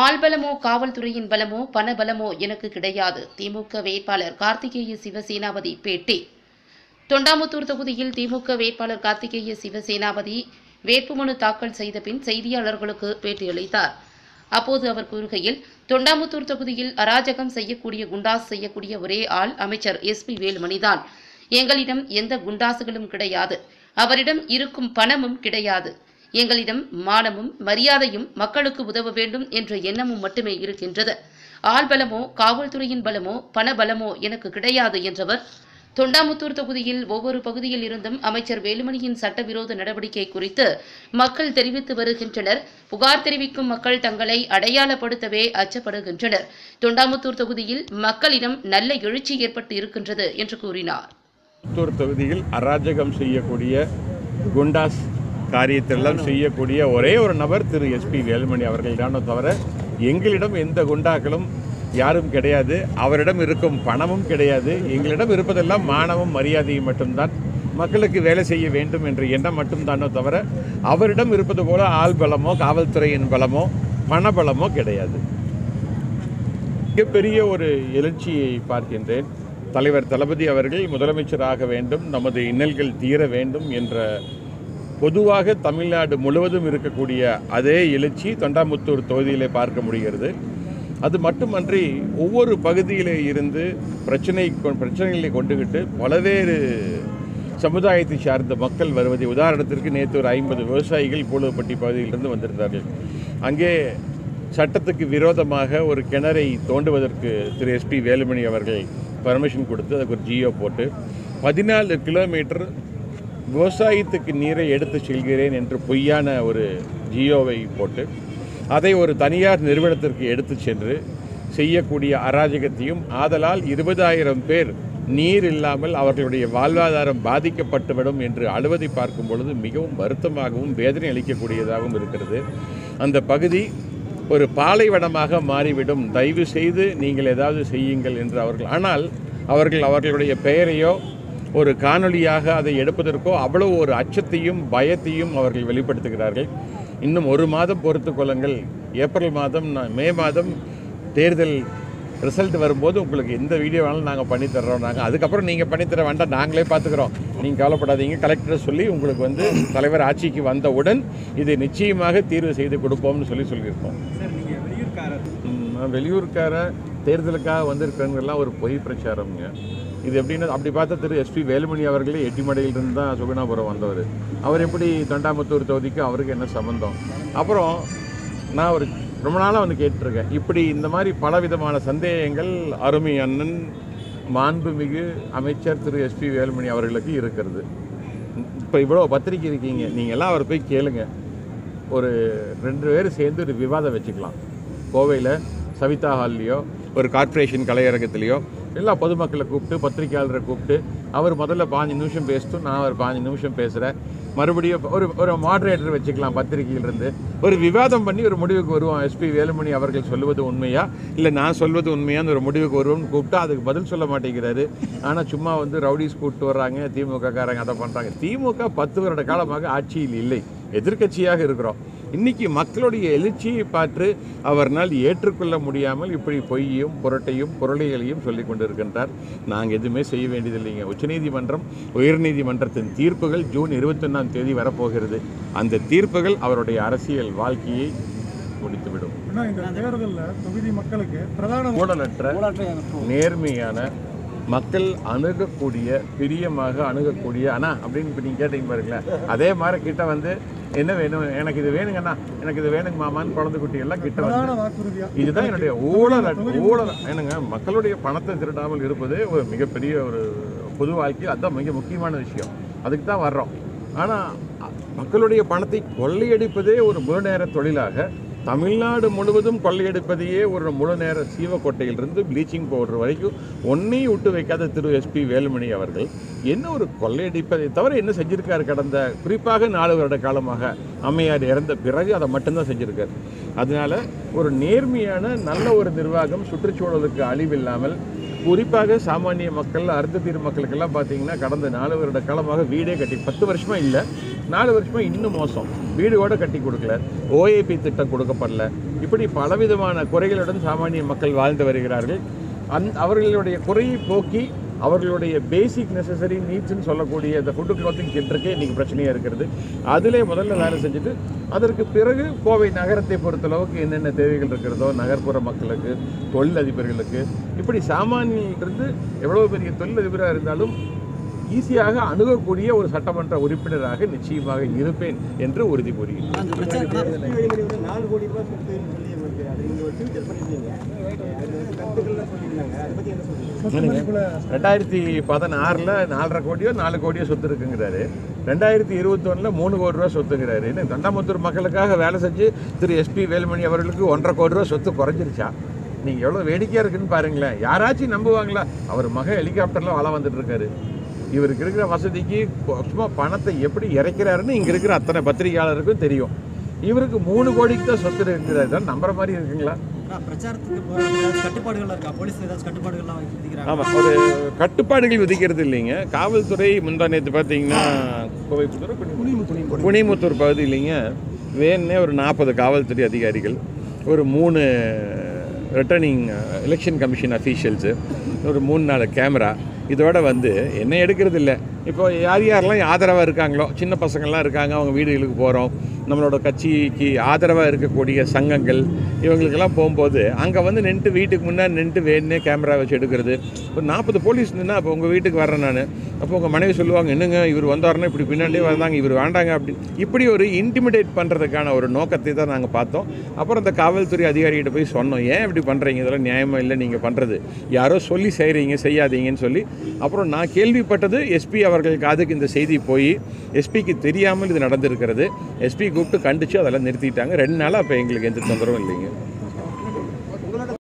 ஆள்பலமோ காவல்துறையின் பலமோ பணபலமோ எனக்கு கிடையாது. திமுக வேட்பாளர் கார்த்திகேய சிவசேனாபதி பேட்டி. தொண்டாமுத்தூர் தொகுதியில் திமுக வேட்பாளர் கார்த்திகேய சிவசேனாபதி வேட்புமனு தாக்கல் செய்த பின் செய்தியாளர்களுக்கு பேட்டியளித்தார். அப்போது அவர் கூறுகையில், தொண்டாமுத்தூர் தொகுதியில் அராஜகம் செய்யக்கூடிய குண்டாஸ் செய்யக்கூடிய ஒரே ஆள் அமைச்சர் SP வேலுமணிதான். எங்களிடம் எந்த குண்டாசுகளும் கிடையாது. அவரிடம் இருக்கும் பணமும் கிடையாது. எங்களிடம் மானமும் மரியாதையும் மக்களுக்கு உதவ வேண்டும் என்ற எண்ணமும் மட்டுமே இருக்கின்றது. ஆள்பலமோ காவல்துறையின் பலமோ பணபலமோ எனக்கு கிடையாது என்றவர், தொண்டாமுத்தூர் தொகுதியில் ஒவ்வொரு பகுதியில் இருந்தும் அமைச்சர் வேலுமணியின் சட்டவிரோத நடவடிக்கை குறித்து மக்கள் தெரிவித்து வருகின்றனர். புகார் தெரிவிக்கும் மக்கள் தங்களை அடையாளப்படுத்தவே அச்சப்படுகின்றனர். தொண்டாமுத்தூர் தொகுதியில் மக்களிடம் நல்ல எழுச்சி ஏற்பட்டு இருக்கின்றது என்று கூறினார். தொகுதியில் அராஜகம் செய்யக்கூடிய குண்டாஸ் காரியத்தெல்லாம் செய்யக்கூடிய ஒரே ஒரு நபர் திரு SP வேலுமணி அவர்கள்தானே தவிர எங்களிடம் எந்த குண்டாக்களும் யாரும் கிடையாது. அவரிடம் இருக்கும் பணமும் கிடையாது. எங்களிடம் இருப்பதெல்லாம் மானமும் மரியாதையும் மட்டும்தான். மக்களுக்கு வேலை செய்ய வேண்டும் என்ற எண்ணம் மட்டும்தானோ தவிர அவரிடம் இருப்பது போல ஆள் பலமோ காவல்துறையின் பலமோ பணபலமோ கிடையாது. மிகப்பெரிய ஒரு எழுச்சியை பார்க்கின்றேன். தலைவர் தளபதி அவர்கள் முதலமைச்சராக வேண்டும், நமது இன்னல்கள் தீர வேண்டும் என்ற பொதுவாக தமிழ்நாடு முழுவதும் இருக்கக்கூடிய அதே எழுச்சி தொண்டாமுத்தூர் தொகுதியிலே பார்க்க முடிகிறது. அது மட்டுமன்றி ஒவ்வொரு பகுதியிலே இருந்து பிரச்சனைகளை கொண்டுகிட்டு பல்வேறு சமுதாயத்தை சார்ந்த மக்கள் வருவதை, உதாரணத்திற்கு நேற்று ஒரு 50 விவசாயிகள் பூலுவப்பட்டி பகுதியிலிருந்து வந்திருந்தார்கள். அங்கே சட்டத்துக்கு விரோதமாக ஒரு கிணறை தோண்டுவதற்கு திரு SP வேலுமணி அவர்கள் பர்மிஷன் கொடுத்து அதுக்கு ஒரு GO போட்டு 14 கிலோமீட்டர் விவசாயத்துக்கு நீரை எடுத்து செல்கிறேன் என்று பொய்யான ஒரு GOவை போட்டு அதை ஒரு தனியார் நிறுவனத்திற்கு எடுத்து சென்று செய்யக்கூடிய அராஜகத்தையும், ஆதலால் 20,000 பேர் நீர் இல்லாமல் அவர்களுடைய வாழ்வாதாரம் பாதிக்கப்பட்டுவிடும் என்று அழுவதை பார்க்கும் பொழுது மிகவும் வருத்தமாகவும் வேதனை அளிக்கக்கூடியதாகவும் இருக்கிறது. அந்த பகுதி ஒரு பாலைவனமாக மாறிவிடும், தயவு செய்து நீங்கள் ஏதாவது செய்யுங்கள் என்று அவர்களுடைய பெயரையோ ஒரு காணொலியாக அதை எடுப்பதற்கோ அவ்வளவு ஒரு அச்சத்தையும் பயத்தையும் அவர்கள் வெளிப்படுத்துகிறார்கள். இன்னும் ஒரு மாதம் பொறுத்து கொள்ளுங்கள். ஏப்ரல் மாதம் மே மாதம் தேர்தல் ரிசல்ட் வரும்போது உங்களுக்கு எந்த வீடியோ வேணாலும் நாங்கள் பண்ணித்தர்றோம். அதுக்கப்புறம் நீங்கள் பண்ணித்தர வேண்டாம், நாங்களே பார்த்துக்குறோம், நீங்கள் கவலைப்படாதீங்க. கலெக்டரை சொல்லி உங்களுக்கு தலைவர் ஆட்சிக்கு வந்தவுடன் இதை நிச்சயமாக தீர்வு செய்து கொடுப்போம்னு சொல்லியிருக்கோம். வெளியூர்கார தேர்தலுக்காக வந்திருக்கிறவங்கெல்லாம் ஒரு பொய் பிரச்சாரம்ங்க. இது எப்படின்னா, அப்படி பார்த்தா திரு SP வேலுமணி அவர்களே எட்டிமடையிலிருந்து தான் சுகுணாபுரம் வந்தவர். அவர் எப்படி தொண்டாமுத்தூர் தொகுதிக்கு அவருக்கு என்ன சம்பந்தம்? அப்புறம் நான் ரொம்ப நாளாக கேட்டிருக்கேன், இப்படி இந்த மாதிரி பலவிதமான சந்தேகங்கள் அருமை அண்ணன் மாண்புமிகு அமைச்சர் திரு SP வேலுமணி அவர்களுக்கு இருக்கிறது. இப்போ இவ்வளோ பத்திரிக்கை இருக்கீங்க, நீங்கள் எல்லாம் அவர் போய் கேளுங்க. ஒரு 2 பேர் சேர்ந்து ஒரு விவாதம் வச்சுக்கலாம். கோவையில் சவிதா ஹால்லையோ ஒரு கார்ப்பரேஷன் கலையரங்கத்திலையோ எல்லா பொதுமக்களை கூப்பிட்டு பத்திரிகையாளரை கூப்பிட்டு அவர் முதல்ல 5 நிமிஷம் பேசிட்டும், நான் ஒரு 5 நிமிஷம் பேசுகிறேன். மறுபடியும் ஒரு மாடரேட்டர் வச்சுக்கலாம். பத்திரிகையிலிருந்து ஒரு விவாதம் பண்ணி ஒரு முடிவுக்கு வருவோம். SP வேலுமணி அவர்கள் சொல்லுவது உண்மையா இல்லை நான் சொல்வது உண்மையான்னு ஒரு முடிவுக்கு வருவோம்னு கூப்பிட்டா அதுக்கு பதில் சொல்ல மாட்டேங்கிறாரு. ஆனால் சும்மா ரவுடிஸ் கூப்பிட்டு வர்றாங்க, திமுக காரங்க அதை பண்ணுறாங்க. திமுக 10 வருட காலமாக ஆட்சியில் இல்லை, எதிர்க்கட்சியாக இருக்கிறோம். இன்றைக்கி மக்களுடைய எழுச்சியை பார்த்து அவர்னால் ஏற்றுக்கொள்ள முடியாமல் இப்படி பொய்யும் புரட்டையும் பொருளைகளையும் சொல்லிக் கொண்டிருக்கின்றார். நாங்கள் எதுவுமே செய்ய வேண்டியதில்லைங்க. உச்சநீதிமன்றம் உயர்நீதிமன்றத்தின் தீர்ப்புகள் ஜூன் 21ஆம் தேதி வரப்போகிறது. அந்த தீர்ப்புகள் அவருடைய அரசியல் வாழ்க்கையை முடித்துவிடும். ஊழலற்ற நேர்மையான மக்கள் அணுகக்கூடிய பிரியமாக அணுகக்கூடிய அப்படின்னு இப்போ நீங்கள் கேட்டீங்க பாருங்களேன், அதே மாதிரி கிட்ட என்ன வேணும், எனக்கு இது வேணுங்கண்ணா, எனக்கு இது வேணுங்க மாமான்னு குழந்தை குட்டிகள்லாம் கிட்ட இதுதான் என்னுடைய ஊழல் என்னங்க. மக்களுடைய பணத்தை திருடாமல் இருப்பது ஒரு மிகப்பெரிய ஒரு பொது வாழ்க்கையில் அதுதான் மிக முக்கியமான விஷயம். அதுக்கு தான் வர்றோம். ஆனால் மக்களுடைய பணத்தை கொள்ளையடிப்பதே ஒரு முழு நேர தொழிலாக தமிழ்நாடு முழுவதும் கொள்ளையடிப்பதையே ஒரு முழு நேர சீவக்கோட்டையிலிருந்து ப்ளீச்சிங் பவுடர் வரைக்கும் ஒன்றையும் விட்டு வைக்காத திரு SP வேலுமணி அவர்கள் என்ன ஒரு கொள்ளையடிப்பதை தவிர என்ன செஞ்சிருக்காரு? கடந்த குறிப்பாக 4 வருட காலமாக அம்மையார் இறந்த பிறகு அதை மட்டும்தான் செஞ்சுருக்கார். அதனால் ஒரு நேர்மையான நல்ல ஒரு நிர்வாகம், சுற்றுச்சூழலுக்கு அழிவில்லாமல் குறிப்பாக சாமானிய மக்கள், அருந்ததீர் மக்களுக்கெல்லாம் பார்த்தீங்கன்னா கடந்த 4 வருட காலமாக வீடே கட்டி 10 வருஷமாக இல்லை, 4 வருஷமாக இன்னும் மோசம். வீடு கூட கட்டி கொடுக்கல, ஓஏபி திட்டம் கொடுக்கப்படல, இப்படி பலவிதமான குறைகளுடன் சாமானிய மக்கள் வாழ்ந்து வருகிறார்கள். அவர்களுடைய குறையை போக்கி அவர்களுடைய பேசிக் நெசசரி நீட்ஸ்ன்னு சொல்லக்கூடிய இந்த ஃபுட்டு க்ளோத்திங் ஷெல்டருக்கே இன்றைக்கி பிரச்சனையாக இருக்கிறது. அதிலே முதல்ல வேலை செஞ்சுட்டு அதற்கு பிறகு கோவை நகரத்தை பொறுத்தளவுக்கு என்னென்ன தேவைகள் இருக்கிறதோ நகர்ப்புற மக்களுக்கு, தொழிலதிபர்களுக்கு, இப்படி சாமானியிலிருந்து எவ்வளோ பெரிய தொழிலதிபராக இருந்தாலும் ஈஸியாக அணுகக்கூடிய ஒரு சட்டமன்ற உறுப்பினராக நிச்சயமாக இருப்பேன் என்று உறுதி கூறுகிறேன். 2016 4.5 கோடியோ 4 கோடியோ சொத்து இருக்குங்கிறாரு. 2021 3 கோடி ரூபா சொத்துங்கிறாரு. தொண்டாமுத்தூர் மக்களுக்காக வேலை செஞ்சு திரு எஸ்பி வேலுமணி அவர்களுக்கு 1.5 கோடி ரூபா சொத்து குறைஞ்சிருச்சா? நீங்கள் எவ்வளோ வேடிக்கையாக இருக்குன்னு பாருங்களேன். யாராச்சும் நம்புவாங்களா? அவர் மகன் ஹெலிகாப்டரில் வளம் வந்துட்டு இருக்காரு. இவருக்கு இருக்கிற வசதிக்கு சும்மா பணத்தை எப்படி இறைக்கிறாருன்னு இங்கே இருக்கிற அத்தனை பத்திரிகையாளருக்கும் தெரியும். இவருக்கு 3 கோடிக்கு தான் சொத்து இருக்கிறாரு. தான் நம்புற மாதிரி இருக்குங்களா? ஆமாம், ஒரு கட்டுப்பாடுகள் விதிக்கிறது இல்லைங்க. காவல்துறை முந்தா நேற்று பார்த்தீங்கன்னா குனிமுத்தூர் பகுதி இல்லைங்க, வேணுன்னே ஒரு 40 காவல்துறை அதிகாரிகள், ஒரு 3 ரிட்டர்னிங் எலெக்ஷன் கமிஷன் அஃபீஷியல்ஸு, ஒரு 3-4 கேமரா, இதோட வந்து என்ன எடுக்கிறது இல்லை. இப்போ யாரெல்லாம் ஆதரவாக இருக்காங்களோ, சின்ன பசங்கள்லாம் இருக்காங்க, அவங்க வீடுகளுக்கு போகிறோம், நம்மளோட கட்சிக்கு ஆதரவாக இருக்கக்கூடிய சங்கங்கள் இவங்களுக்கெல்லாம் போகும்போது அங்கே வந்து நின்று வீட்டுக்கு முன்னாடி நின்று வேணுன்னே கேமரா வச்சு எடுக்கிறது. ஒரு 40 போலீஸ் நின்னா அப்போ உங்கள் வீட்டுக்கு வர்றேன் நான், அப்போ உங்கள் மனைவி சொல்லுவாங்க, என்னங்க இவர் வந்தாருன்னா இப்படி பின்னாடியே வந்தாங்க, இவர் வேண்டாங்க அப்படி, இப்படி ஒரு இன்டிமிடேட் பண்ணுறதுக்கான ஒரு நோக்கத்தை தான் நாங்கள் பார்த்தோம். அப்புறம் இந்த காவல்துறை அதிகாரிகிட்ட போய் சொன்னோம், ஏன் இப்படி பண்ணுறீங்க, இதெல்லாம் நியாயமாக இல்லை நீங்கள் பண்ணுறது, யாரோ சொல்லி செய்கிறீங்க, செய்யாதீங்கன்னு சொல்லி. அப்புறம் நான் கேள்விப்பட்டது எஸ்பி அவர்கள் காதுக்கு இந்த செய்தி போய் எஸ்பிக்கு தெரியாமல் இது நடந்திருக்கிறது. எஸ்பி கூப்பிட்டு கண்டித்து அதெல்லாம் நிறுத்திட்டாங்க. 2 நாளாக அப்போ எங்களுக்கு எந்த தொந்தரவும் இல்லைங்க.